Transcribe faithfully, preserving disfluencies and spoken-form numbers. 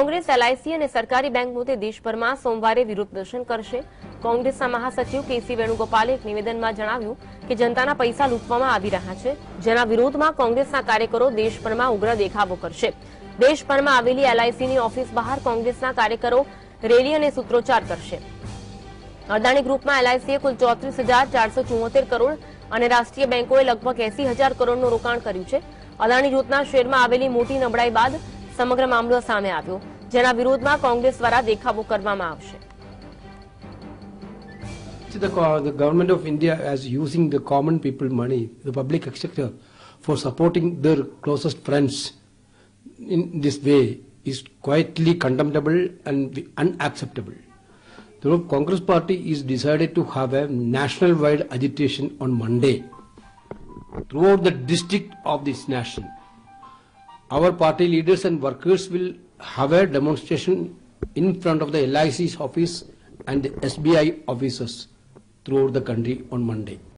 Congress LIC અને સરકારી bank મુદ્દે દેશભરમાં સોમવારે વિરોધ પ્રદર્શન કરશે। કોંગ્રેસના મહાસચિવ કેસી વેણુગોપાલે એક નિવેદનમાં જણાવ્યું કે જનતાના પૈસા લૂંટવામાં આવી રહ્યા છે, જેના વિરોધમાં કોંગ્રેસના કાર્યકરો દેશભરમાં ઉગ્ર દેખાવો કરશે। દેશભરમાં આવેલી એલઆઇસીની ઓફિસ બહાર કોંગ્રેસના કાર્યકરો રેલી અને સૂત્રોચ્ચાર કરશે। અદાણી ગ્રુપમાં એલઆઇસીએ કુલ ચોત્રીસ હજાર ચારસો ચુમ્મોતેર કરોડ અને રાષ્ટ્રીય બેંકોએ લગભગ એસી હજાર કરોડનું રોકાણ કર્યું છે। અદાણી જૂથના શેરમાં આવેલી મોટી નબળાઈ બાદ સમગ્ર મામલો સામે આવ્યો, જેના વિરોધમાં કોંગ્રેસ દ્વારા દેખાવો કરવામાં આવશે। The, the government of India is using the common people money, the public exchequer, for supporting their closest friends in this way is quietly condemnable and unacceptable. The Congress party is decided to have a national-wide agitation on Monday throughout the district of this nation. Our party leaders and workers will have a demonstration in front of the L I C's office and the S B I offices throughout the country on Monday.